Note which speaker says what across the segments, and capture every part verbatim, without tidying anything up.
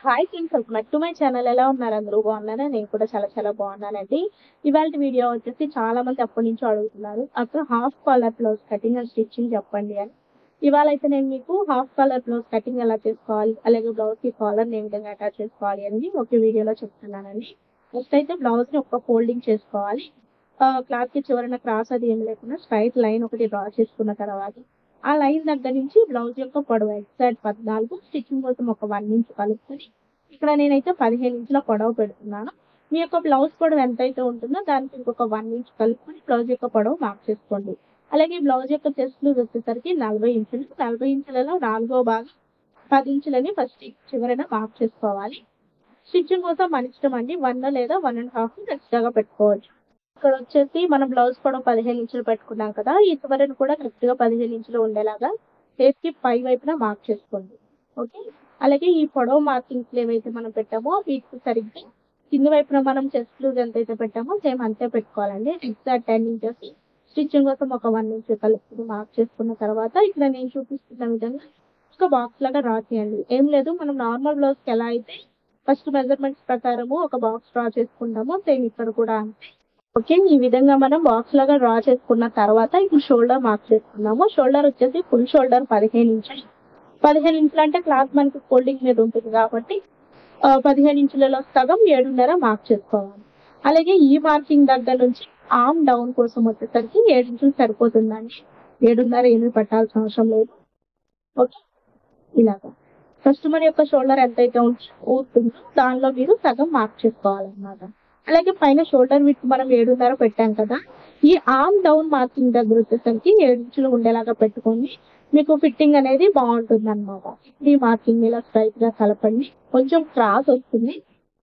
Speaker 1: Hi friends, welcome back to my channel. ఎలా ఉన్నారు? అందరూ బాగున్నారా? నేను కూడా చాలా చాలా బాగున్నానండి. ఇవాళ వీడియో వచ్చేసి చాలా మంది అప్పటి నుంచి అడుగుతున్నారు, అక్కడ half collar blouse cutting and stitching చెప్పండి అని. ఇవాళ అయితే నేను మీకు హాఫ్ కాలర్ బ్లౌజ్ కటింగ్ ఎలా చేసుకోవాలి, అలాగే బ్లౌజ్ కి కాలర్ ఏ విధంగా అటాచ్ చేసుకోవాలి అనేది ఒక వీడియోలో చెప్తున్నానండి. ఫస్ట్ అయితే బ్లౌజ్ ని ఒక ఫోల్డింగ్ చేసుకోవాలి. క్లాత్ కి చివరన క్రాస్ అది ఏం లేకుండా స్ట్రైట్ లైన్ ఒకటి డ్రా చేసుకున్న తర్వాత ఆ లైన్ దగ్గర నుంచి బ్లౌజ్ యొక్క పొడవు ఎగ్జాక్ట్ పద్నాలుగు, స్టిచ్చింగ్ కోసం ఒక వన్ ఇంచ్ కలుపుకొని ఇక్కడ నేనైతే పదిహేను ఇంచుల పొడవు పెడుతున్నాను. మీ యొక్క బ్లౌజ్ పొడవు ఎంతైతే ఉంటుందో దానికి ఇంకొక వన్ ఇంచ్ కలుపుకొని బ్లౌజ్ యొక్క పొడవు మార్క్ చేసుకోండి. అలాగే బ్లౌజ్ యొక్క చెస్ట్ లూజ్ వచ్చేసరికి నలభై ఇంచులు. నలభై ఇంచులలో నాలుగో భాగం పది ఇంచులని ఫస్ట్ చివరన మార్క్ చేసుకోవాలి. స్టిచ్చింగ్ కోసం మన ఇష్టం అండి, వన్ లేదా వన్ అండ్ హాఫ్ ఎక్స్ట్రాగా పెట్టుకోవచ్చు. ఇక్కడ వచ్చేసి మనం బ్లౌజ్ పొడవు పదిహేను ఇంచులు పెట్టుకున్నాం కదా, ఈ చివరను కూడా కరెక్ట్ గా పదిహేను ఇంచులు ఉండేలాగా ఫేస్ కి పై వైపున మార్క్ చేసుకోండి. ఓకే, అలాగే ఈ పొడవు మార్కింగ్స్ ఏవైతే మనం పెట్టామో వీటికి సరిగ్గా కింది వైపున మనం చెస్ట్ లూజ్ ఎంతైతే పెట్టామో సేమ్ అంతే పెట్టుకోవాలండి. ఎగ్జాక్ట్ టెన్ ఇంచెస్ స్టిచ్చింగ్ కోసం ఒక వన్ ఇంచ్ కలిపి మార్క్ చేసుకున్న తర్వాత ఇక్కడ నేను చూపిస్తున్న విధంగా ఒక బాక్స్ లాగా డ్రా చేయండి. ఏం లేదు, మనం నార్మల్ బ్లౌజ్ కి ఎలా అయితే ఫస్ట్ మెజర్మెంట్స్ ప్రకారము ఒక బాక్స్ డ్రా చేసుకుంటామో సేమ్ ఇక్కడ కూడా అంతే. ఓకే, ఈ విధంగా మనం బాక్స్ లాగా డ్రా చేసుకున్న తర్వాత ఇప్పుడు షోల్డర్ మార్క్ చేసుకున్నాము. షోల్డర్ వచ్చేసి ఫుల్ షోల్డర్ పదిహేను ఇంచులు. పదిహేను ఇంచులు అంటే క్లాత్ మనకి ఫోల్డింగ్ మీద ఉంటుంది కాబట్టి పదిహేను ఇంచులలో సగం ఏడున్నర మార్క్ చేసుకోవాలి. అలాగే ఈ మార్కింగ్ దగ్గర నుంచి ఆర్మ్ డౌన్ కోసం వచ్చేసరికి ఏడు ఇంచులు సరిపోతుందండి. ఏడున్నర ఏమి పట్టాల్సిన అవసరం లేదు. ఓకే, ఇలాగా ఫస్ట్ మన యొక్క షోల్డర్ ఎంతైతే ఉంటుందో దానిలో మీరు సగం మార్క్ చేసుకోవాలన్నమాట. అలాగే పైన షోల్డర్ విత్ మనం ఏడున్నర పెట్టాం కదా, ఈ ఆర్మ్ డౌన్ మార్కింగ్ దగ్గర వచ్చేసరికి ఏడు ఇంచులు ఉండేలాగా పెట్టుకోండి. మీకు ఫిట్టింగ్ అనేది బాగుంటుంది అనమాట. ఈ మార్కింగ్ ఇలా స్ట్రైట్ గా కలపండి. కొంచెం క్రాస్ వస్తుంది,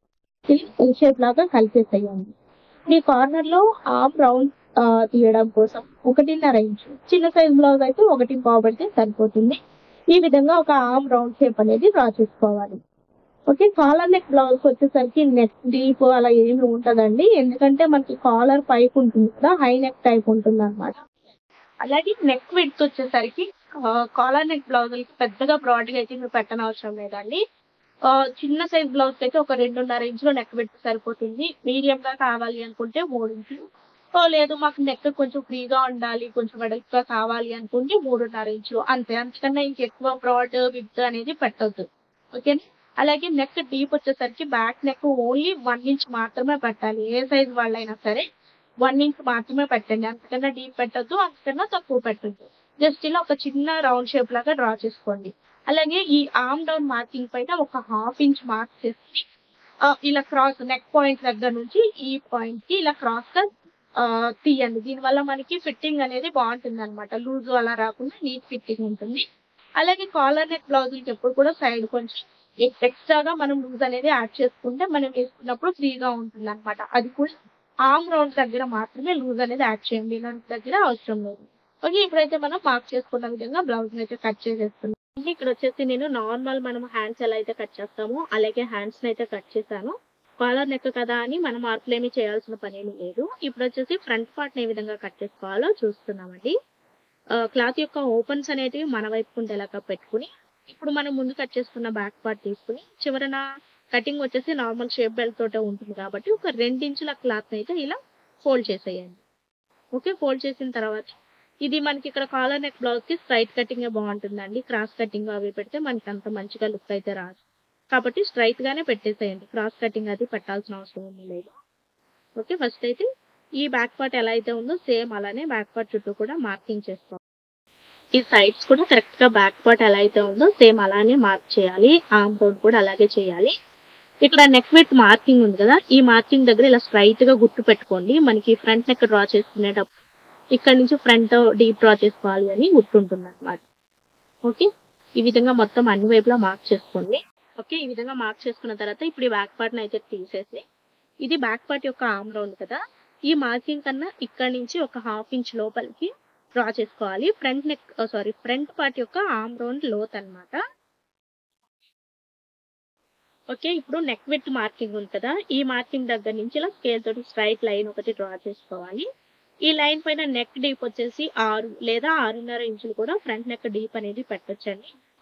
Speaker 1: ఎల్ షేప్ లాగా కలిపేసేయండి. మీ కార్నర్ లో ఆర్మ్ రౌండ్ తీయడం కోసం ఒకటిన్నర ఇంచు, చిన్న సైజ్ బ్లౌజ్ అయితే ఒకటి పావు పెడితే సరిపోతుంది. ఈ విధంగా ఒక ఆర్మ్ రౌండ్ షేప్ అనేది డ్రా చేసుకోవాలి. ఓకే, కాలర్ నెక్ బ్లౌజ్ వచ్చేసరికి నెక్ డీప్ అలా ఏమి ఉంటదండి, ఎందుకంటే మనకి కాలర్ పైప్ ఉంటుంది కదా, హై నెక్ టైప్ ఉంటుంది అనమాట. అలాగే నెక్ విడ్త్ వచ్చేసరికి కాలర్ నెక్ బ్లౌజ్ పెద్దగా బ్రాడ్ గా అయితే మీరు పెట్టని అవసరం లేదండి. చిన్న సైజ్ బ్లౌజ్ అయితే ఒక రెండున్నర ఇంచులు నెక్ విడ్త్ సరిపోతుంది. మీడియం గా కావాలి అనుకుంటే మూడు ఇంచులు, లేదు మాకు నెక్ కొంచెం ఫ్రీగా ఉండాలి, కొంచెం వెడల్పు గా కావాలి అనుకుంటే మూడున్నర ఇంచులు అంతే. అంతకన్నా ఇంకెక్కువ బ్రాడ్ విడ్త్ అనేది పెట్టద్దు. ఓకేనా, అలాగే నెక్ డీప్ వచ్చేసరికి back neck only one inch మాత్రమే పెట్టాలి. ఏ సైజ్ వాళ్ళైనా సరే వన్ ఇంచ్ మాత్రమే పెట్టండి, అంతకన్నా డీప్ పెట్టద్దు, అంతకన్నా తక్కువ పెట్టద్దు. జస్ట్ ఇలా ఒక చిన్న రౌండ్ షేప్ లాగా డ్రా చేసుకోండి. అలాగే ఈ ఆర్మ్ డౌన్ మార్కింగ్ పైన ఒక హాఫ్ ఇంచ్ మార్క్ చేసి ఇలా క్రాస్ నెక్ పాయింట్ దగ్గర నుంచి ఈ పాయింట్ కి ఇలా క్రాస్ గా తీయండి. దీనివల్ల మనకి ఫిట్టింగ్ అనేది బాగుంటుంది అనమాట, లూజ్ అలా రాకుండా నీట్ ఫిట్టింగ్ ఉంటుంది. అలాగే కాలర్ నెక్ బ్లౌజులకి ఎప్పుడు కూడా సైడ్ కొంచెం ఎక్స్ట్రాగా మనం లూజ్ అనేది యాడ్ చేసుకుంటే మనం వేసుకున్నప్పుడు ఫ్రీగా ఉంటుంది అనమాట. అది కూడా ఆర్మ్ రౌండ్ దగ్గర మాత్రమే లూజ్ అనేది యాడ్ చేయండి, ఇలాంటి దగ్గర అవసరం లేదు. ఓకే, ఇప్పుడైతే మనం మార్క్ చేసుకున్న విధంగా బ్లౌజ్ అయితే కట్ చేసేస్తున్నాం. ఇక్కడ వచ్చేసి నేను నార్మల్ మనం హ్యాండ్స్ ఎలా అయితే కట్ చేస్తామో అలాగే హ్యాండ్స్ అయితే కట్ చేశాను. కాలర్ నెక్ కదా అని మనం మార్పులు ఏమి చేయాల్సిన పని ఏమి లేదు. ఇప్పుడు వచ్చేసి ఫ్రంట్ పార్ట్ ఏ విధంగా కట్ చేసుకోవాలో చూస్తున్నామండి. క్లాత్ యొక్క ఓపెన్స్ అనేటివి మన వైపు ఉండేలాగా పెట్టుకుని ఇప్పుడు మనం ముందు కట్ చేసుకున్న బ్యాక్ పార్ట్ తీసుకుని చివరన కటింగ్ వచ్చేసి నార్మల్ షేప్ బెల్ట్ తోటే ఉంటుంది కాబట్టి ఒక రెండించుల క్లాత్ అయితే ఇలా ఫోల్డ్ చేసేయండి. ఓకే, ఫోల్డ్ చేసిన తర్వాత ఇది మనకి ఇక్కడ కాలర్ నెక్ బ్లౌజ్ కి స్ట్రైట్ కటింగ్ బాగుంటుందండి. క్రాస్ కటింగ్ అవి పెడితే మనకి అంత మంచిగా లుక్ అయితే రాదు, కాబట్టి స్ట్రైట్ గానే పెట్టేసేయండి, క్రాస్ కటింగ్ అది పెట్టాల్సిన అవసరం లేదు. ఓకే, ఫస్ట్ అయితే ఈ బ్యాక్ పార్ట్ ఎలా అయితే ఉందో సేమ్ అలానే బ్యాక్ పార్ట్ చుట్టూ కూడా మార్కింగ్ చేసుకోవాలి. ఈ సైడ్స్ కూడా కరెక్ట్ గా బ్యాక్ పార్ట్ ఎలా అయితే ఉందో సేమ్ అలానే మార్క్ చేయాలి. ఆర్మ్ రౌండ్ కూడా అలాగే చేయాలి. ఇక్కడ నెక్ విత్ మార్కింగ్ ఉంది కదా, ఈ మార్కింగ్ దగ్గర ఇలా స్ట్రైట్ గా గుర్తు పెట్టుకోండి. మనకి ఫ్రంట్ నెక్ డ్రా చేసుకునేటప్పుడు ఇక్కడ నుంచి ఫ్రంట్ డీప్ డ్రా చేసుకోవాలి అని గుర్తుంటుంది అనమాట. ఓకే, ఈ విధంగా మొత్తం అన్ని వైపులా మార్క్ చేసుకోండి. ఓకే, ఈ విధంగా మార్క్ చేసుకున్న తర్వాత ఇప్పుడు ఈ బ్యాక్ పార్ట్ అయితే తీసేసి ఇది బ్యాక్ పార్ట్ యొక్క ఆర్మ్ రౌండ్ కదా, ఈ మార్కింగ్ కన్నా ఇక్కడ నుంచి ఒక హాఫ్ ఇంచ్ లోపలికి డ్రా చేసుకోవాలి. Front neck sorry front part యొక్క ఆర్మ్ రౌండ్ లోత్ అనమాట. ఓకే, ఇప్పుడు నెక్ విత్ మార్కింగ్ ఉంది కదా, ఈ మార్కింగ్ దగ్గర నుంచి ఇలా స్కేల్ తోటి స్ట్రైట్ లైన్ ఒకటి డ్రా చేసుకోవాలి. ఈ లైన్ పైన నెక్ డీప్ వచ్చేసి ఆరు లేదా ఆరున్నర ఇంచులు కూడా ఫ్రంట్ నెక్ డీప్ అనేది పెట్టొచ్చండి.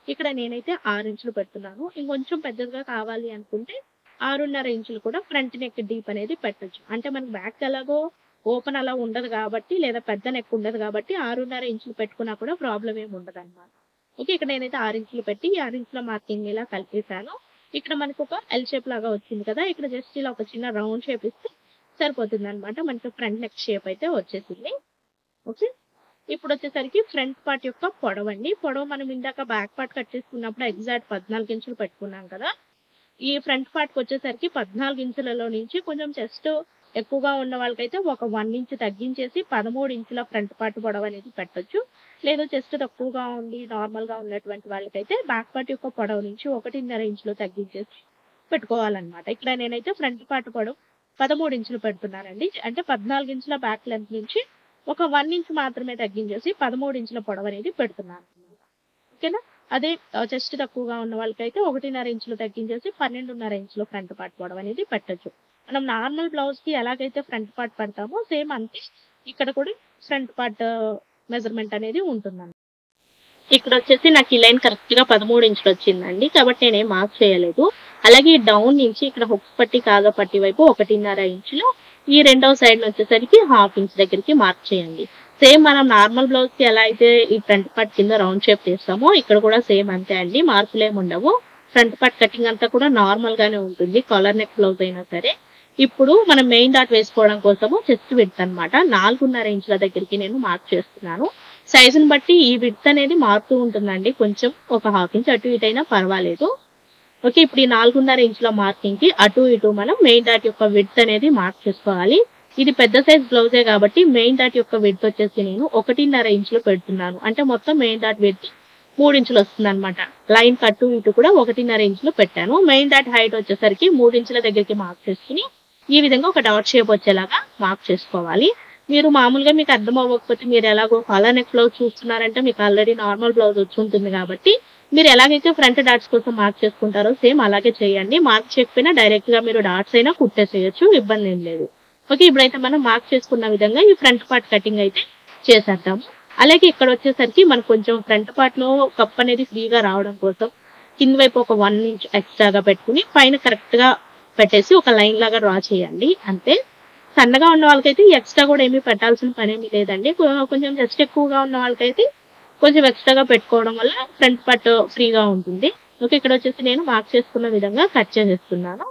Speaker 1: ఇక్కడ నేనైతే ఆరు ఇంచులు పెడుతున్నాను. ఇంకొంచెం పెద్దదిగా కావాలి అనుకుంటే ఆరున్నర ఇంచులు కూడా ఫ్రంట్ నెక్ డీప్ అనేది పెట్టొచ్చు. అంటే మనకి బ్యాక్ ఎలాగో ఓపెన్ అలా ఉండదు కాబట్టి, లేదా పెద్ద నెక్ ఉండదు కాబట్టి ఆరున్నర ఇంచులు పెట్టుకున్నా కూడా ప్రాబ్లం ఏమి ఉండదన్నమాట. ఓకే, ఇక్కడ నేనైతే ఆరు ఇంచులు పెట్టి ఈ ఆరు ఇంచుల మార్కింగ్ ఇలా కలిపేసాను. ఇక్కడ మనకు ఒక ఎల్ షేప్ లాగా వచ్చింది కదా, ఇక్కడ జస్ట్ ఇలా ఒక చిన్న రౌండ్ షేప్ ఇస్తే సరిపోతుంది అనమాట. మనకి ఫ్రంట్ నెక్ షేప్ అయితే వచ్చేసింది. ఓకే, ఇప్పుడు వచ్చేసరికి ఫ్రంట్ పార్ట్ యొక్క పొడవు అండి. పొడవు మనం ఇందాక బ్యాక్ పార్ట్ కట్ చేసుకున్నప్పుడు ఎగ్జాక్ట్ పద్నాలుగు ఇంచులు పెట్టుకున్నాం కదా, ఈ ఫ్రంట్ పార్ట్కి వచ్చేసరికి పద్నాలుగు ఇంచులలో నుంచి కొంచెం చెస్ట్ ఎక్కువగా ఉన్న వాళ్ళకైతే ఒక వన్ ఇంచ్ తగ్గించేసి పదమూడు ఇంచుల ఫ్రంట్ పార్ట్ పొడవు అనేది పెట్టొచ్చు. లేదు చెస్ట్ తక్కువగా ఉండి నార్మల్ గా ఉన్నటువంటి వాళ్ళకైతే బ్యాక్ పార్ట్ యొక్క పొడవు నుంచి ఒకటిన్నర ఇంచులు తగ్గించేసి పెట్టుకోవాలన్నమాట. ఇక్కడ నేనైతే ఫ్రంట్ పార్ట్ పొడవు పదమూడు ఇంచులు పెడుతున్నానండి. అంటే పద్నాలుగు ఇంచుల బ్యాక్ లెంత్ నుంచి ఒక వన్ ఇంచ్ మాత్రమే తగ్గించేసి పదమూడు ఇంచుల పొడవు అనేది పెడుతున్నాను. ఓకేనా, అదే చెస్ట్ తక్కువగా ఉన్న వాళ్ళకైతే ఒకటిన్నర ఇంచులు తగ్గించేసి పన్నెండున్నర ఇంచుల ఫ్రంట్ పార్ట్ పొడవు అనేది పెట్టొచ్చు. మనం నార్మల్ బ్లౌజ్ కి ఎలాగైతే ఫ్రంట్ పార్ట్ పెడతామో సేమ్ అంతే ఇక్కడ కూడా ఫ్రంట్ పార్ట్ మెజర్మెంట్ అనేది ఉంటుందండి. ఇక్కడ వచ్చేసి నాకు ఈ లైన్ కరెక్ట్ గా పదమూడు ఇంచులు వచ్చిందండి, కాబట్టి నేనేం మార్క్ చేయలేదు. అలాగే డౌన్ నుంచి ఇక్కడ హుక్స్ పట్టి కాగా పట్టి వైపు ఒకటిన్నర ఇంచులు, ఈ రెండవ సైడ్ వచ్చేసరికి హాఫ్ ఇంచ్ దగ్గరికి మార్క్ చేయండి. సేమ్ మనం నార్మల్ బ్లౌజ్ కి ఎలా అయితే ఈ ఫ్రంట్ పార్ట్ కింద రౌండ్ షేప్ తీస్తామో ఇక్కడ కూడా సేమ్ అంతే అండి, మార్పులు ఏమి ఉండవు. ఫ్రంట్ పార్ట్ కటింగ్ అంతా కూడా నార్మల్ గానే ఉంటుంది, కాలర్ నెక్ బ్లౌజ్ అయినా సరే. ఇప్పుడు మనం మెయిన్ డాట్ వేసుకోవడం కోసము చెస్ట్ విడ్త్ అనమాట నాలుగున్నర ఇంచుల దగ్గరికి నేను మార్క్ చేస్తున్నాను. సైజుని బట్టి ఈ విడ్త్ అనేది మారుతూ ఉంటుందండి, కొంచెం ఒక హాఫ్ ఇంచ్ అటు ఇటు అయినా పర్వాలేదు. ఓకే, ఇప్పుడు ఈ నాలుగున్నర ఇంచుల మార్కింగ్ కి అటు ఇటు మనం మెయిన్ డాట్ యొక్క విడ్త్ అనేది మార్క్ చేసుకోవాలి. ఇది పెద్ద సైజ్ బ్లౌజే కాబట్టి మెయిన్ డాట్ యొక్క విడ్త్ వచ్చేసి నేను ఒకటిన్నర ఇంచులు పెడుతున్నాను. అంటే మొత్తం మెయిన్ డాట్ విడ్త్ మూడు ఇంచులు వస్తుంది అనమాట. లైన్ కట్టు ఇటు కూడా ఒకటిన్నర ఇంచులు పెట్టాను. మెయిన్ డాట్ హైట్ వచ్చేసరికి మూడు ఇంచుల దగ్గరికి మార్క్ చేసుకుని ఈ విధంగా ఒక డాట్ షేప్ వచ్చేలాగా మార్క్ చేసుకోవాలి. మీరు మామూలుగా మీకు అర్థం అవ్వకపోతే మీరు ఎలాగో కాలర్ నెక్ బ్లౌజ్ చూస్తున్నారంటే మీకు ఆల్రెడీ నార్మల్ బ్లౌజ్ వచ్చి ఉంటుంది కాబట్టి మీరు ఎలాగైతే ఫ్రంట్ డాట్స్ కోసం మార్క్ చేసుకుంటారో సేమ్ అలాగే చేయండి. మార్క్ చేయకపోయినా డైరెక్ట్ గా మీరు డాట్స్ అయినా కుట్టేసేయచ్చు, ఇబ్బంది ఏం లేదు. ఓకే, ఇప్పుడైతే మనం మార్క్ చేసుకున్న విధంగా ఈ ఫ్రంట్ పార్ట్ కటింగ్ అయితే చేసేద్దాము. అలాగే ఇక్కడ వచ్చేసరికి మనకు కొంచెం ఫ్రంట్ పార్ట్ లో కప్ అనేది ఫ్రీగా రావడం కోసం కింద వైపు ఒక వన్ ఇంచ్ ఎక్స్ట్రాగా పెట్టుకుని పైన కరెక్ట్ గా పెట్టేసి ఒక లైన్ లాగా డ్రా చేయండి అంతే. సన్నగా ఉన్న వాళ్ళకైతే ఎక్స్ట్రా కూడా ఏమీ పెట్టాల్సిన పని ఏమీ లేదండి. కొంచెం జస్ట్ ఎక్కువగా ఉన్న వాళ్ళకైతే కొంచెం ఎక్స్ట్రాగా పెట్టుకోవడం వల్ల ఫ్రంట్ పార్ట్ ఫ్రీగా ఉంటుంది. ఓకే, ఇక్కడ వచ్చేసి నేను మార్క్ చేసుకున్న విధంగా కట్ చేసేస్తున్నాను.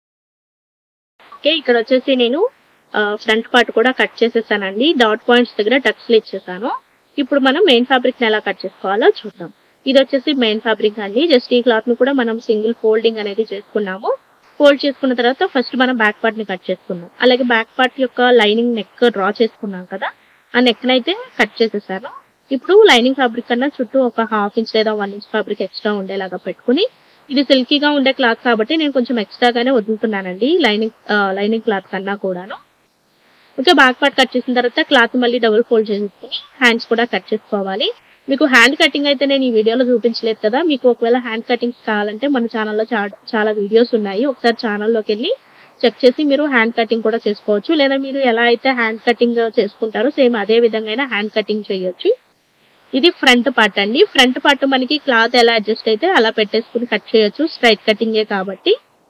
Speaker 1: ఓకే, ఇక్కడ వచ్చేసి నేను ఫ్రంట్ పార్ట్ కూడా కట్ చేసేసానండి. డాట్ పాయింట్స్ దగ్గర టక్స్లు ఇచ్చేసాను. ఇప్పుడు మనం మెయిన్ ఫ్యాబ్రిక్ ని ఎలా కట్ చేసుకోవాలో చూద్దాం. ఇది వచ్చేసి మెయిన్ ఫ్యాబ్రిక్ అండి. జస్ట్ ఈ క్లాత్ ను కూడా మనం సింగిల్ ఫోల్డింగ్ అనేది చేసుకున్నాము. ఫోల్డ్ చేసుకున్న తర్వాత ఫస్ట్ మనం బ్యాక్ పార్ట్ ని కట్ చేసుకున్నాం. అలాగే బ్యాక్ పార్ట్ యొక్క లైనింగ్ నెక్ డ్రా చేసుకున్నాం కదా, ఆ నెక్ నైతే కట్ చేసేసాను. ఇప్పుడు లైనింగ్ ఫ్యాబ్రిక్ కన్నా చుట్టూ ఒక హాఫ్ ఇంచ్ లేదా వన్ ఇంచ్ ఫ్యాబ్రిక్ ఎక్స్ట్రా ఉండేలాగా పెట్టుకుని, ఇది సిల్కీగా ఉండే క్లాత్ కాబట్టి నేను కొంచెం ఎక్స్ట్రాగానే వదులుతున్నానండి లైనింగ్ లైనింగ్ క్లాత్ కన్నా కూడాను. ఓకే, బ్యాక్ పార్ట్ కట్ చేసిన తర్వాత క్లాత్ మళ్ళీ డబుల్ ఫోల్డ్ చేసుకుని హ్యాండ్స్ కూడా కట్ చేసుకోవాలి. మీకు హ్యాండ్ కటింగ్ అయితే నేను ఈ వీడియోలో చూపించలేదు కదా, మీకు ఒకవేళ హ్యాండ్ కటింగ్స్ కావాలంటే మన ఛానల్లో చాలా వీడియోస్ ఉన్నాయి. ఒకసారి ఛానల్లోకి వెళ్ళి చెక్ చేసి మీరు హ్యాండ్ కటింగ్ కూడా చేసుకోవచ్చు. లేదా మీరు ఎలా అయితే హ్యాండ్ కటింగ్ చేసుకుంటారో సేమ్ అదే విధంగా హ్యాండ్ కటింగ్ చేయొచ్చు. ఇది ఫ్రంట్ పార్ట్ అండి. ఫ్రంట్ పార్ట్ మనకి క్లాత్ ఎలా అడ్జస్ట్ అయితే అలా పెట్టేసుకుని కట్ చేయొచ్చు, స్ట్రైట్ కటింగే కాబట్టి.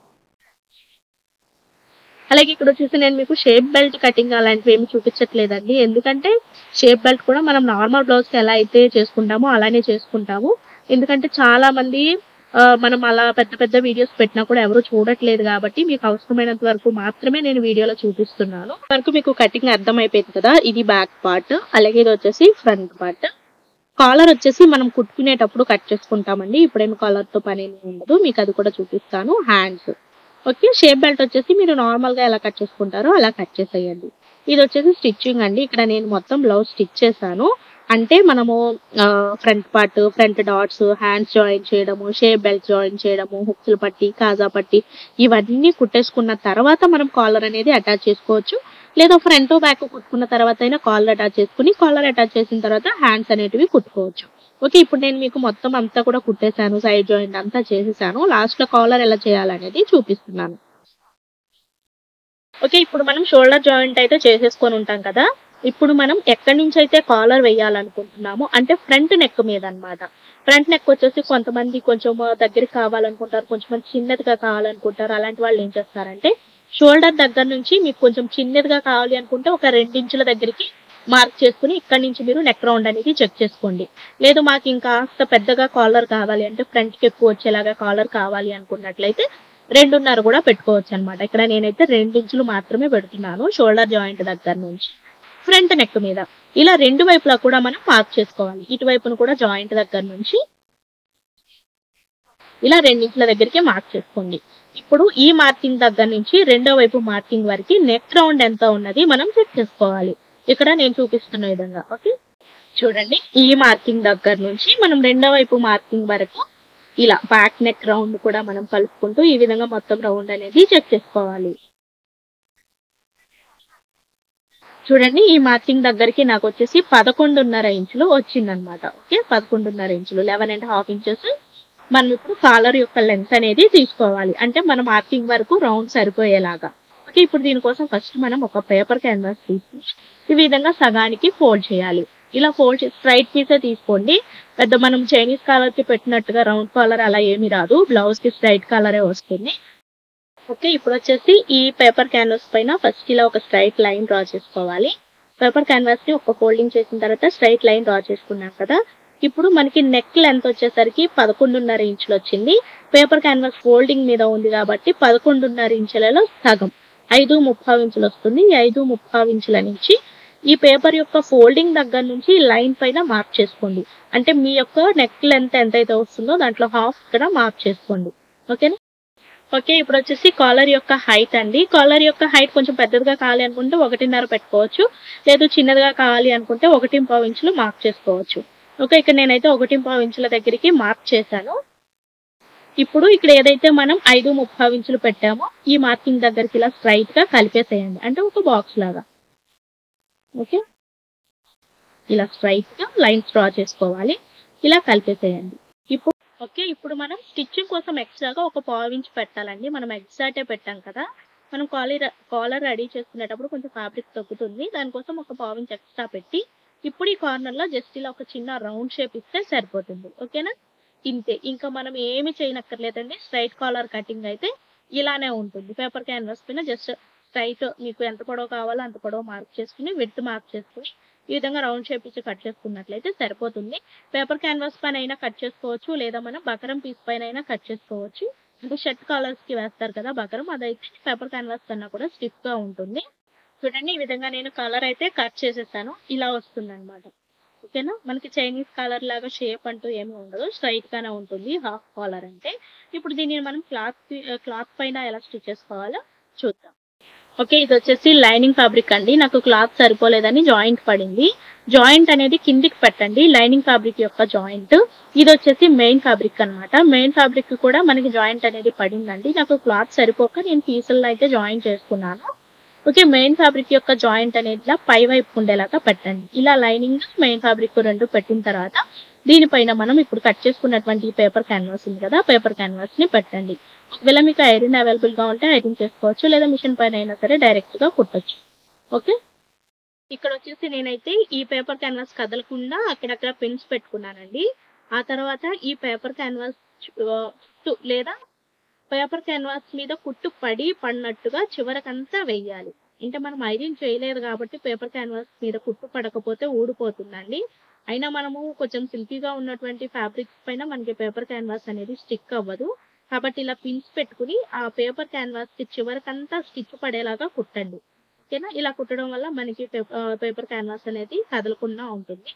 Speaker 1: అలాగే ఇక్కడ వచ్చేసి నేను మీకు షేప్ బెల్ట్ కటింగ్ అలాంటివి ఏమి చూపించట్లేదండి, ఎందుకంటే షేప్ బెల్ట్ కూడా మనం నార్మల్ బ్లౌజ్ కి ఎలా అయితే చేసుకుంటామో అలానే చేసుకుంటాము. ఎందుకంటే చాలా మంది మనం అలా పెద్ద పెద్ద వీడియోస్ పెట్టినా కూడా ఎవరు చూడట్లేదు కాబట్టి మీకు అవసరమైనంత వరకు మాత్రమే నేను వీడియోలో చూపిస్తున్నాను. వరకు మీకు కటింగ్ అర్థం అయిపోయింది కదా. ఇది బ్యాక్ పార్ట్, అలాగే ఇది వచ్చేసి ఫ్రంట్ పార్ట్. కాలర్ వచ్చేసి మనం కుట్టుకునేటప్పుడు కట్ చేసుకుంటామండి, ఇప్పుడేమి కాలర్ తో పని ఉండదు, మీకు అది కూడా చూపిస్తాను. హ్యాండ్స్ ఓకే, షేప్ బెల్ట్ వచ్చేసి మీరు నార్మల్ గా ఎలా కట్ చేసుకుంటారో అలా కట్ చేసేయండి. ఇది వచ్చేసి స్టిచ్చింగ్ అండి. ఇక్కడ నేను మొత్తం బ్లౌజ్ స్టిచ్ చేశాను. అంటే మనము front part, front dots, hands join చేయడము, షేప్ బెల్ట్ జాయిన్ చేయడము, హుక్స్లు పట్టి, కాజా పట్టి ఇవన్నీ కుట్టేసుకున్న తర్వాత మనం కాలర్ అనేది అటాచ్ చేసుకోవచ్చు. లేదా ఫ్రంట్ బ్యాక్ కుట్టుకున్న తర్వాత అయినా కాలర్ అటాచ్ చేసుకుని, కాలర్ అటాచ్ చేసిన తర్వాత హ్యాండ్స్ అనేటివి కుట్టుకోవచ్చు. ఓకే, ఇప్పుడు నేను మీకు మొత్తం అంతా కూడా కుట్టేశాను, సైడ్ జాయింట్ అంతా చేసేసాను. లాస్ట్ లో కాలర్ ఎలా చేయాలనేది చూపిస్తున్నాను. ఓకే, ఇప్పుడు మనం షోల్డర్ జాయింట్ అయితే చేసేసుకొని ఉంటాం కదా. ఇప్పుడు మనం ఎక్కడి నుంచి అయితే కాలర్ వేయాలనుకుంటున్నామో అంటే ఫ్రంట్ నెక్ మీద అన్నమాట. ఫ్రంట్ నెక్ వచ్చేసి కొంతమంది కొంచెం దగ్గరికి కావాలనుకుంటారు, కొంచెం చిన్నదిగా కావాలనుకుంటారు. అలాంటి వాళ్ళు ఏం చేస్తారంటే షోల్డర్ దగ్గర నుంచి మీకు కొంచెం చిన్నదిగా కావాలి అనుకుంటే ఒక రెండు ఇంచుల దగ్గరికి మార్క్ చేసుకుని ఇక్కడ నుంచి మీరు నెక్ రౌండ్ అనేది చెక్ చేసుకోండి. లేదు మాకు ఇంకా పెద్దగా కాలర్ కావాలి అంటే ఫ్రంట్ కి ఎక్కువ వచ్చేలాగా కాలర్ కావాలి అనుకున్నట్లయితే రెండున్నర కూడా పెట్టుకోవచ్చు అనమాట. ఇక్కడ నేనైతే రెండు ఇంచులు మాత్రమే పెడుతున్నాను షోల్డర్ జాయింట్ దగ్గర నుంచి ఫ్రంట్ నెక్ మీద. ఇలా రెండు వైపులా కూడా మనం మార్క్ చేసుకోవాలి. ఇటువైపును కూడా జాయింట్ దగ్గర నుంచి ఇలా రెండించుల దగ్గరికి మార్క్ చేసుకోండి. ఇప్పుడు ఈ మార్కింగ్ దగ్గర నుంచి రెండో వైపు మార్కింగ్ వరకు నెక్ రౌండ్ ఎంత ఉన్నది మనం చెక్ చేసుకోవాలి. ఇక్కడ నేను చూపిస్తున్న విధంగా. ఓకే, చూడండి ఈ మార్కింగ్ దగ్గర నుంచి మనం రెండో వైపు మార్కింగ్ వరకు ఇలా బ్యాక్ నెక్ రౌండ్ కూడా మనం కలుపుకుంటూ ఈ విధంగా మొత్తం రౌండ్ అనేది చెక్ చేసుకోవాలి. చూడండి ఈ మార్కింగ్ దగ్గరికి నాకు వచ్చేసి పదకొండున్నర ఇంచులు వచ్చిందనమాట. ఓకే, పదకొండున్నర ఇంచులు లెవెన్ అండ్ హాఫ్ ఇంచెస్ మనం ఇప్పుడు కాలర్ యొక్క లెంత్ అనేది తీసుకోవాలి. అంటే మన మార్కింగ్ వరకు రౌండ్ సరిపోయేలాగా. ఓకే, ఇప్పుడు దీనికోసం ఫస్ట్ మనం ఒక పేపర్ క్యాన్వాస్ తీసుకుని ఈ విధంగా సగానికి ఫోల్డ్ చేయాలి. ఇలా ఫోల్డ్ చేసి స్ట్రైట్ పీసే తీసుకోండి. పెద్ద మనం చైనీస్ కాలర్ కి పెట్టినట్టుగా రౌండ్ కాలర్ అలా ఏమీ రాదు, బ్లౌజ్ కి స్ట్రైట్ కాలరే వస్తుంది. ఓకే, ఇప్పుడు వచ్చేసి ఈ పేపర్ క్యాన్వాస్ పైన ఫస్ట్ ఇలా ఒక స్ట్రైట్ లైన్ డ్రా చేసుకోవాలి. పేపర్ క్యాన్వాస్ ని ఒక ఫోల్డింగ్ చేసిన తర్వాత స్ట్రైట్ లైన్ డ్రా చేసుకున్నాం కదా. ఇప్పుడు మనకి నెక్ లెంత్ వచ్చేసరికి పదకొండున్నర ఇంచులు వచ్చింది. పేపర్ క్యాన్వాస్ ఫోల్డింగ్ మీద ఉంది కాబట్టి పదకొండున్నర ఇంచులలో సగం ఐదు ముప్పావు ఇంచులు వస్తుంది. ఈ ఐదు ముప్పావు ఇంచుల నుంచి ఈ పేపర్ యొక్క ఫోల్డింగ్ దగ్గర నుంచి లైన్ పైన మార్క్ చేసుకోండి. అంటే మీ యొక్క నెక్ లెంత్ ఎంతైతే వస్తుందో దాంట్లో హాఫ్ ఇక్కడ మార్క్ చేసుకోండి. ఓకేనా. ఓకే, ఇప్పుడు వచ్చేసి కాలర్ యొక్క హైట్ అండి. కాలర్ యొక్క హైట్ కొంచెం పెద్దదిగా కావాలి అనుకుంటే ఒకటిన్నర పెట్టుకోవచ్చు, లేదు చిన్నదిగా కావాలి అనుకుంటే ఒకటి పావు ఇంచులు మార్క్ చేసుకోవచ్చు. ఓకే, ఇక్కడ నేనైతే ఒకటి పావు ఇంచుల దగ్గరికి మార్క్ చేశాను. ఇప్పుడు ఇక్కడ ఏదైతే మనం ఐదు ముప్పావు ఇంచులు పెట్టామో ఈ మార్కింగ్ దగ్గరికి ఇలా స్ట్రైట్ గా కలిపేసేయండి, అంటే ఒక బాక్స్ లాగా. ఓకే, ఇలా స్ట్రైట్ గా లైన్స్ డ్రా చేసుకోవాలి, ఇలా కలిపేసేయండి. ఇప్పుడు ఓకే, ఇప్పుడు మనం స్టిచ్చింగ్ కోసం ఎక్స్ట్రాగా ఒక పావు ఇంచ్ పెట్టాలండి. మనం ఎగ్జాక్టే పెట్టాం కదా, మనం కాలర్ కాలర్ రెడీ చేసుకునేటప్పుడు కొంచెం ఫ్యాబ్రిక్ తగ్గుతుంది, దానికోసం ఒక పావు ఇంచ్ ఎక్స్ట్రా పెట్టి ఇప్పుడు ఈ కార్నర్ లో జస్ట్ ఇలా ఒక చిన్న రౌండ్ షేప్ ఇస్తే సరిపోతుంది. ఓకేనా, ఇంతే, ఇంకా మనం ఏమి చేయనక్కర్లేదండి. స్ట్రైట్ కాలర్ కటింగ్ అయితే ఇలానే ఉంటుంది. పేపర్ క్యాన్వాస్ పైన జస్ట్ స్ట్రైట్ మీకు ఎంత పొడవు కావాలో అంత పొడవు మార్క్ చేసుకుని విడ్త్ మార్క్ చేసుకుని ఈ విధంగా రౌండ్ షేప్ ఇచ్చి కట్ చేసుకున్నట్లయితే సరిపోతుంది. పేపర్ క్యాన్వాస్ పైన అయినా కట్ చేసుకోవచ్చు, లేదా మనం బకరం పీస్ పైన అయినా కట్ చేసుకోవచ్చు. అంటే షర్ట్ కాలర్స్ కి వేస్తారు కదా బకరం, అదైతే పేపర్ క్యాన్వాస్ కన్నా కూడా స్టిఫ్ గా ఉంటుంది. చూడండి ఈ విధంగా నేను కలర్ అయితే కట్ చేసేసాను, ఇలా వస్తుంది అనమాట. ఓకేనా, మనకి చైనీస్ కాలర్ లాగా షేప్ అంటూ ఏమి ఉండదు, స్ట్రైట్ గానే ఉంటుంది హాఫ్ కాలర్ అంటే. ఇప్పుడు దీన్ని మనం క్లాత్ క్లాత్ పైన ఎలా స్టిచ్ చేసుకోవాలో చూద్దాం. ఓకే, ఇది వచ్చేసి లైనింగ్ ఫ్యాబ్రిక్ అండి. నాకు క్లాత్ సరిపోలేదని జాయింట్ పడింది. జాయింట్ అనేది కిందికి పెట్టండి, లైనింగ్ ఫ్యాబ్రిక్ యొక్క జాయింట్. ఇది వచ్చేసి మెయిన్ ఫ్యాబ్రిక్ అనమాట. మెయిన్ ఫ్యాబ్రిక్ కూడా మనకి జాయింట్ అనేది పడిందండి. నాకు క్లాత్ సరిపోక నేను పీసుల్లో అయితే జాయింట్ చేసుకున్నాను. ఓకే, మెయిన్ ఫ్యాబ్రిక్ యొక్క జాయింట్ అనేది ఇలా పై వైపు ఉండేలాగా పెట్టండి. ఇలా లైనింగ్ మెయిన్ ఫ్యాబ్రిక్ రెండు పెట్టిన తర్వాత దీనిపైన మనం ఇప్పుడు కట్ చేసుకున్నటువంటి పేపర్ క్యాన్వాస్ ఉంది కదా, పేపర్ క్యాన్వాస్ ని పెట్టండి. ఒకవేళ మీకు ఐరన్ అవైలబుల్ గా ఉంటే ఐరన్ చేసుకోవచ్చు, లేదా మిషన్ పైన అయినా సరే డైరెక్ట్ గా కుట్టచ్చు. ఓకే, ఇక్కడ వచ్చేసి నేనైతే ఈ పేపర్ క్యాన్వాస్ కదలకుండా అక్కడక్కడ పిన్స్ పెట్టుకున్నానండి. ఆ తర్వాత ఈ పేపర్ క్యాన్వాస్ లేదా పేపర్ క్యాన్వాస్ మీద కుట్టు పడి పడినట్టుగా చివరకంతా వెయ్యాలి. అంటే మనం ఐరన్ చేయలేదు కాబట్టి పేపర్ క్యాన్వాస్ మీద కుట్టు పడకపోతే ఊడిపోతుందండి. అయినా మనము కొంచెం సిల్కీగా ఉన్నటువంటి ఫ్యాబ్రిక్స్ పైన మనకి పేపర్ క్యాన్వాస్ అనేది స్టిక్ అవ్వదు, కాబట్టి ఇలా పిన్స్ పెట్టుకుని ఆ పేపర్ క్యాన్వాస్ కి చివరకంతా స్టిచ్ పడేలాగా కుట్టండి. ఓకేనా, ఇలా కుట్టడం వల్ల మనకి పేపర్ క్యాన్వాస్ అనేది కదలకుండా ఉంటుంది.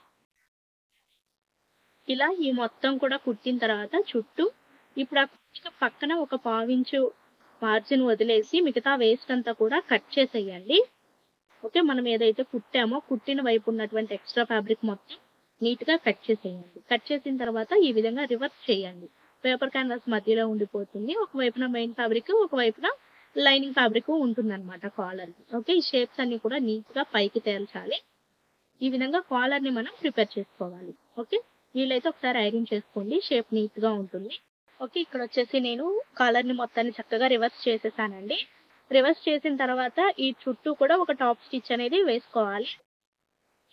Speaker 1: ఇలా ఈ మొత్తం కూడా కుట్టిన తర్వాత చుట్టూ ఇప్పుడు ఆ కుట్టికి పక్కన ఒక పావించు మార్జిన్ వదిలేసి మిగతా వేస్ట్ అంతా కూడా కట్ చేసేయండి. ఓకే, మనం ఏదైతే కుట్టామో కుట్టిన వైపు ఉన్నటువంటి ఎక్స్ట్రా ఫ్యాబ్రిక్ మొత్తం నీట్ గా కట్ చేసేయండి. కట్ చేసిన తర్వాత ఈ విధంగా రివర్స్ చేయండి. పేపర్ క్యాన్వాస్ మధ్యలో ఉండిపోతుంది, ఒకవైపున మెయిన్ ఫ్యాబ్రిక్ ఒకవైపున లైనింగ్ ఫ్యాబ్రిక్ ఉంటుంది అనమాట కాలర్ కి. ఓకే, ఈ షేప్స్ అన్ని కూడా నీట్ గా పైకి తేల్చాలి. ఈ విధంగా కాలర్ ని మనం ప్రిపేర్ చేసుకోవాలి. ఓకే, వీలైతే ఒకసారి ఐరన్ చేసుకోండి, షేప్ నీట్ గా ఉంటుంది. ఓకే, ఇక్కడ వచ్చేసి నేను కాలర్ ని మొత్తాన్ని చక్కగా రివర్స్ చేసేసానండి. రివర్స్ చేసిన తర్వాత ఈ చుట్టూ కూడా ఒక టాప్ స్టిచ్ అనేది వేసుకోవాలి.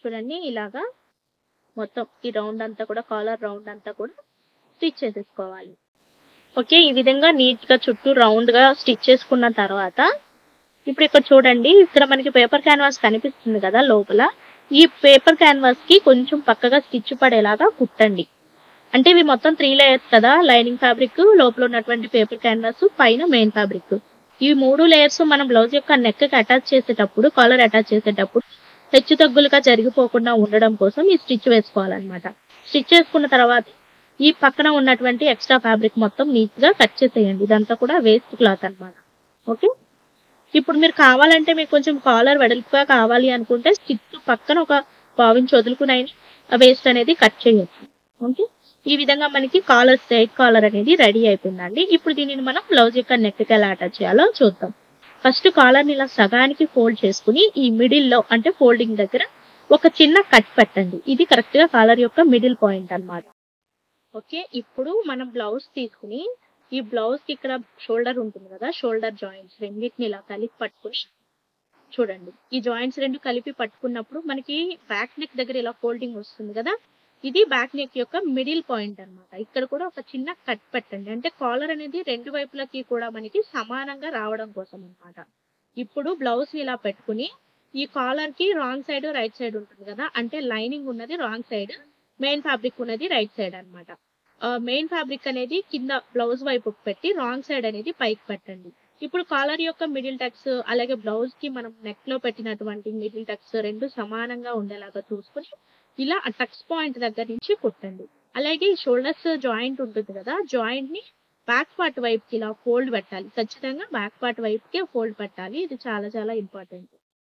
Speaker 1: చూడండి ఇలాగా మొత్తం ఈ రౌండ్ అంతా కూడా కాలర్ రౌండ్ అంతా కూడా స్టిచ్ చేసేసుకోవాలి. ఓకే, ఈ విధంగా నీట్ గా చుట్టూ రౌండ్ గా స్టిచ్ చేసుకున్న తర్వాత ఇప్పుడు ఇక్కడ చూడండి, ఇక్కడ మనకి పేపర్ క్యాన్వాస్ కనిపిస్తుంది కదా లోపల. ఈ పేపర్ క్యాన్వాస్ కి కొంచెం పక్కగా స్టిచ్ పడేలాగా కుట్టండి. అంటే ఇవి మొత్తం త్రీ లేయర్స్ కదా, లైనింగ్ ఫ్యాబ్రిక్, లోపల ఉన్నటువంటి పేపర్ క్యాన్వాస్, పైన మెయిన్ ఫ్యాబ్రిక్. ఈ మూడు లేయర్స్ మనం బ్లౌజ్ యొక్క నెక్ కి అటాచ్ చేసేటప్పుడు, కాలర్ అటాచ్ చేసేటప్పుడు హెచ్చు తగ్గులుగా జరిగిపోకుండా ఉండడం కోసం ఈ స్టిచ్ వేసుకోవాలన్నమాట. స్టిచ్ చేసుకున్న తర్వాత ఈ పక్కన ఉన్నటువంటి ఎక్స్ట్రా ఫ్యాబ్రిక్ మొత్తం నీట్ గా కట్ చేసేయండి. ఇదంతా కూడా వేస్ట్ క్లాత్ అన్నమాట. ఓకే, ఇప్పుడు మీరు కావాలంటే మీకు కొంచెం కాలర్ వెడల్పుగా కావాలి అనుకుంటే స్టిచ్ పక్కన ఒక పావించి వదులుకుని వేస్ట్ అనేది కట్ చేయొచ్చు. ఓకే, ఈ విధంగా మనకి కాలర్ స్ట్రైట్ కాలర్ అనేది రెడీ అయిపోయిందండి. ఇప్పుడు దీనిని మనం బ్లౌజ్ యొక్క నెక్ కి ఎలా అటాచ్ చేయాలో చూద్దాం. ఫస్ట్ కాలర్ ని ఇలా సగానికి ఫోల్డ్ చేసుకుని ఈ మిడిల్ లో అంటే ఫోల్డింగ్ దగ్గర ఒక చిన్న కట్ పెట్టండి. ఇది కరెక్ట్ గా కాలర్ యొక్క మిడిల్ పాయింట్ అన్నమాట. ఓకే, ఇప్పుడు మనం బ్లౌజ్ తీసుకుని ఈ బ్లౌజ్ కి ఇక్కడ షోల్డర్ ఉంటుంది కదా, షోల్డర్ జాయింట్స్ రెండింటిని ఇలా కలిపి పట్టుకుని చూడండి. ఈ జాయింట్స్ రెండు కలిపి పట్టుకున్నప్పుడు మనకి బ్యాక్ నెక్ దగ్గర ఇలా ఫోల్డింగ్ వస్తుంది కదా, ఇది బ్యాక్ నెక్ యొక్క మిడిల్ పాయింట్ అన్నమాట. ఇక్కడ కూడా ఒక చిన్న కట్ పెట్టండి. అంటే కాలర్ అనేది రెండు వైపులకి కూడా మనకి సమానంగా రావడం కోసం అన్నమాట. ఇప్పుడు బ్లౌజ్ ని ఇలా పెట్టుకుని ఈ కాలర్ కి రాంగ్ సైడ్ రైట్ సైడ్ ఉంటుంది కదా, అంటే లైనింగ్ ఉన్నది రాంగ్ సైడ్, మెయిన్ ఫ్యాబ్రిక్ ఉన్నది రైట్ సైడ్ అన్నమాట. మెయిన్ ఫ్యాబ్రిక్ అనేది కింద బ్లౌజ్ వైపు పెట్టి రాంగ్ సైడ్ అనేది పైకి పెట్టండి. ఇప్పుడు కాలర్ యొక్క మిడిల్ టక్స్ అలాగే బ్లౌజ్ కి మనం నెక్ లో పెట్టినటువంటి మిడిల్ టక్స్ రెండు సమానంగా ఉండేలాగా చూసుకుని ఇలా ఆ టక్స్ పాయింట్ దగ్గర నుంచి కుట్టండి. అలాగే ఈ షోల్డర్స్ జాయింట్ ఉంటుంది కదా, జాయింట్ ని బ్యాక్ పార్ట్ వైపుకి ఇలా ఫోల్డ్ పెట్టాలి. ఖచ్చితంగా బ్యాక్ పార్ట్ వైపుకే ఫోల్డ్ పెట్టాలి. ఇది చాలా చాలా ఇంపార్టెంట్.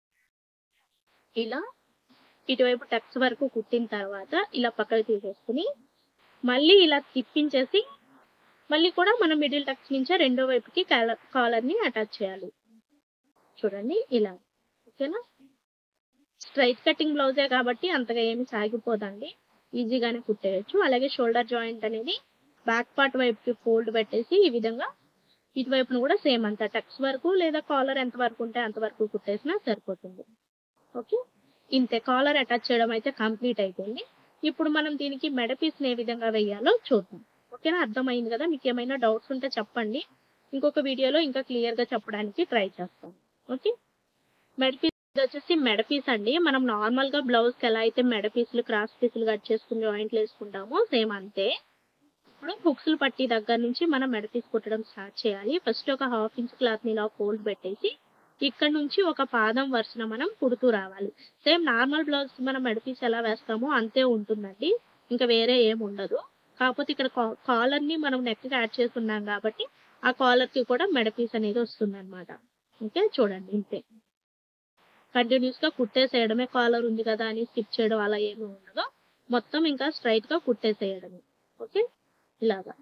Speaker 1: ఇలా ఇటువైపు టక్స్ వరకు కుట్టిన తర్వాత ఇలా పక్కకు తీసేసుకుని మళ్ళీ ఇలా తిప్పించేసి మళ్ళీ కూడా మనం మిడిల్ టక్స్ నుంచి రెండో వైపుకి కాలర్ ని అటాచ్ చేయాలి. చూడండి ఇలా. ఓకేనా, స్ట్రైట్ కటింగ్ బ్లౌజే కాబట్టి అంతగా ఏమి సాగిపోదండి, ఈజీగానే కుట్టేయచ్చు. అలాగే షోల్డర్ జాయింట్ అనేది బ్యాక్ పార్ట్ వైపుకి ఫోల్డ్ పెట్టేసి ఈ విధంగా ఇటువైపును కూడా సేమ్ అంత టక్స్ వరకు లేదా కాలర్ ఎంత వరకు ఉంటే అంతవరకు కుట్టేసినా సరిపోతుంది. ఓకే, ఇంతే, కాలర్ అటాచ్ చేయడం అయితే కంప్లీట్ అయిపోయింది. ఇప్పుడు మనం దీనికి మెడ పీస్ ఏ విధంగా వేయాలో చూద్దాం. ఓకేనా, అర్థమైంది కదా. మీకు ఏమైనా డౌట్స్ ఉంటే చెప్పండి, ఇంకొక వీడియోలో ఇంకా క్లియర్ గా చెప్పడానికి ట్రై చేస్తాం. ఓకే, మెడ పీస్ వచ్చేసి మెడ పీస్ అండి. మనం నార్మల్ గా బ్లౌజ్ కి ఎలా అయితే మెడ పీసులు క్రాస్ పీసులు కట్ చేసుకుని జాయింట్లు వేసుకుంటామో సేమ్ అంతే. ఇప్పుడు హుక్స్లు పట్టి దగ్గర నుంచి మనం మెడ పీస్ కుట్టడం స్టార్ట్ చేయాలి. ఫస్ట్ ఒక హాఫ్ ఇంచ్ క్లాత్ ని ఇలా ఫోల్డ్ పెట్టేసి ఇక్కడ నుంచి ఒక పాదం వరుసన మనం కుడుతూ రావాలి. సేమ్ నార్మల్ బ్లౌజ్ మనం మెడ పీస్ ఎలా వేస్తామో అంతే ఉంటుందండి, ఇంకా వేరే ఏం ఉండదు. కాకపోతే ఇక్కడ కాలర్ ని మనం నెక్ కి యాడ్ చేస్తున్నాం కాబట్టి ఆ కాలర్ కి కూడా మెడ పీస్ అనేది వస్తుంది అనమాట. ఓకే, చూడండి ఇంతే. కంటిన్యూస్ గా కుట్టేసేయడమే, కాలర్ ఉంది కదా అని స్కిప్ చేయడం అలా ఏమి ఉండదు. మొత్తం ఇంకా స్ట్రైట్ గా కుట్టేసేయడమే. ఓకే, ఇలాగా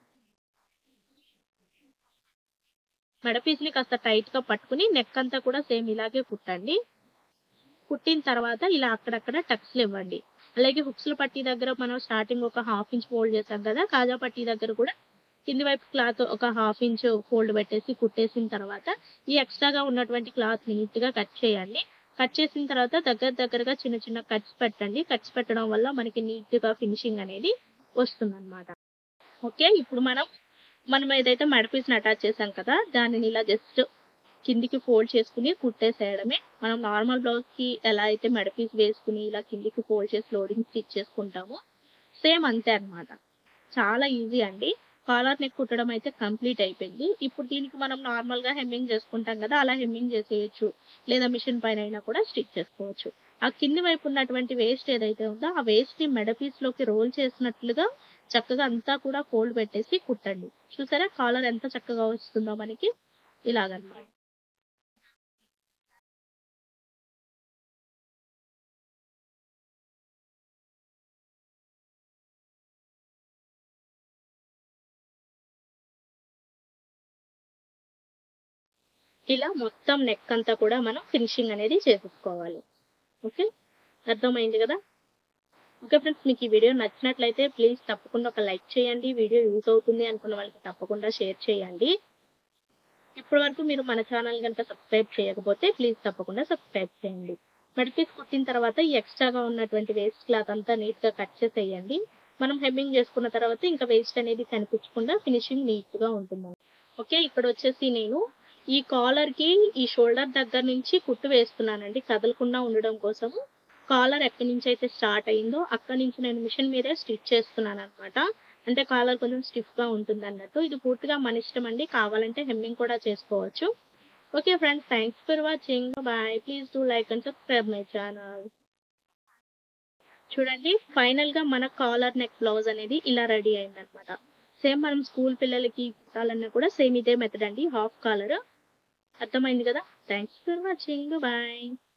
Speaker 1: మెడ పీస్ ని కాస్త టైట్ గా పట్టుకుని నెక్ అంతా కూడా సేమ్ ఇలాగే కుట్టండి. కుట్టిన తర్వాత ఇలా అక్కడక్కడ టక్స్లు ఇవ్వండి. అలాగే హుక్స్ల పట్టీ దగ్గర మనం స్టార్టింగ్ ఒక హాఫ్ ఇంచ్ ఫోల్డ్ చేసాం కదా, కాజా పట్టీ దగ్గర కూడా కింది వైపు క్లాత్ ఒక హాఫ్ ఇంచ్ ఫోల్డ్ పెట్టేసి కుట్టేసిన తర్వాత ఈ ఎక్స్ట్రాగా ఉన్నటువంటి క్లాత్ నీట్ గా కట్ చేయండి. కట్ చేసిన తర్వాత దగ్గర దగ్గరగా చిన్న చిన్న కట్స్ పెట్టండి. కట్స్ పెట్టడం వల్ల మనకి నీట్ గా ఫినిషింగ్ అనేది వస్తుంది అనమాట. ఓకే, ఇప్పుడు మనం మనం ఏదైతే మెడ పీస్ ని అటాచ్ చేసాం కదా, దానిని ఇలా జస్ట్ కిందికి ఫోల్డ్ చేసుకుని కుట్టేసేయడమే. మనం నార్మల్ బ్లౌజ్ కి ఎలా అయితే మెడ పీస్ వేసుకుని ఇలా కిందికి ఫోల్డ్ చేసి లోడింగ్ స్టిచ్ చేసుకుంటామో సేమ్ అంతే అన్నమాట. చాలా ఈజీ అండి. కాలర్ నెక్ కుట్టడం అయితే కంప్లీట్ అయిపోయింది. ఇప్పుడు దీనికి మనం నార్మల్ గా హెమ్మింగ్ చేసుకుంటాం కదా, అలా హెమ్మింగ్ చేసేయచ్చు, లేదా మిషన్ పైన అయినా కూడా స్టిచ్ చేసుకోవచ్చు. ఆ కింది వైపు ఉన్నటువంటి వేస్ట్ ఏదైతే ఉందో ఆ వేస్ట్ ని మెడ పీస్ లోకి రోల్ చేసినట్లుగా చక్కగా అంతా కూడా ఫోల్డ్ పెట్టేసి కుట్టండి. చూసారా కాలర్ ఎంత చక్కగా వస్తుందో మనకి, ఇలాగన్నమాట. ఇలా మొత్తం నెక్ అంతా కూడా మనం ఫినిషింగ్ అనేది చేసేసుకోవాలి. ఓకే, అర్థమైంది కదా. ఓకే ఫ్రెండ్స్, మీకు ఈ వీడియో నచ్చినట్లయితే ప్లీజ్ తప్పకుండా ఒక లైక్ చేయండి. వీడియో యూజ్ అవుతుంది అనుకున్న వాళ్ళకి తప్పకుండా షేర్ చేయండి. ఇప్పటి వరకు మీరు మన ఛానల్ కనుక సబ్స్క్రైబ్ చేయకపోతే ప్లీజ్ తప్పకుండా సబ్స్క్రైబ్ చేయండి. మెడ పీస్ కుట్టిన తర్వాత ఈ ఎక్స్ట్రాగా ఉన్నటువంటి వేస్ట్ క్లాత్ అంతా నీట్గా కట్ చేసేయండి. మనం హెమ్మింగ్ చేసుకున్న తర్వాత ఇంకా వేస్ట్ అనేది కనిపించకుండా ఫినిషింగ్ నీట్గా ఉంటుంది. ఓకే, ఇక్కడ వచ్చేసి నేను ఈ కాలర్కి ఈ షోల్డర్ దగ్గర నుంచి కుట్టు వేస్తున్నానండి, కదలకుండా ఉండడం కోసం. కాలర్ ఎక్కడి నుంచి అయితే స్టార్ట్ అయిందో అక్కడి నుంచి నేను మిషన్ మీదే స్టిచ్ చేస్తున్నాను అనమాట. అంటే కాలర్ కొంచెం స్టిఫ్గా ఉంటుంది అన్నట్టు. ఇది పూర్తిగా మన ఇష్టం అండి, కావాలంటే హెమ్మింగ్ కూడా చేసుకోవచ్చు. Okay friends, thanks for watching. Bye. Please do like and subscribe my channel. చూడండి, ఫైనల్ గా మన కాలర్ నెక్ బ్లౌజ్ అనేది ఇలా రెడీ అయింది అనమాట. సేమ్ మనం స్కూల్ పిల్లలకి కుట్టాలన్నా కూడా సేమ్ ఇదే మెథడ్ అండి, హాఫ్ కాలర్. అర్థమైంది కదా. Thanks for watching. బాయ్.